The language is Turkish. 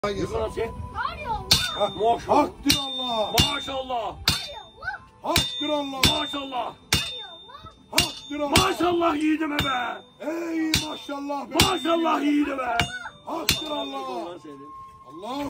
Maşallah. Haktır Allah. Maşallah. Haktır Allah. Maşallah. Haktır Allah. Maşallah yiğidime be. Ey maşallah be. Maşallah yiğidime. Haktır Allah. Allah.